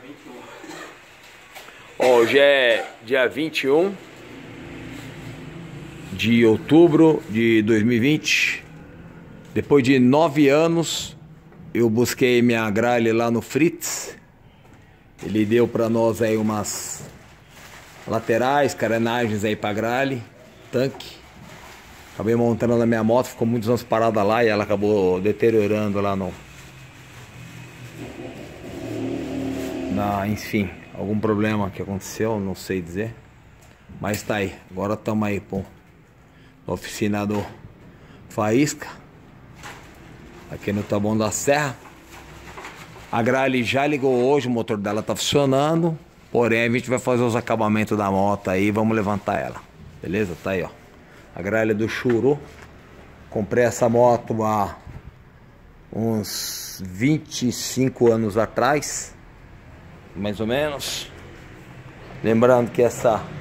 Hoje é dia 21 de outubro de 2020. Depois de 9 anos, eu busquei minha gralha lá no Fritz. Ele deu para nós aí umas laterais, carenagens aí para gralha, tanque. Acabei montando na minha moto, ficou muitos anos parada lá e ela acabou deteriorando lá enfim, algum problema que aconteceu, não sei dizer. Mas tá aí, agora estamos aí, pô, na oficina do Faísca, aqui no Taboão da Serra. A gralha já ligou hoje, o motor dela tá funcionando. Porém, a gente vai fazer os acabamentos da moto aí, vamos levantar ela. Beleza? Tá aí, ó. A gralha do Churu. Comprei essa moto há uns 25 anos atrás, mais ou menos. Lembrando que essa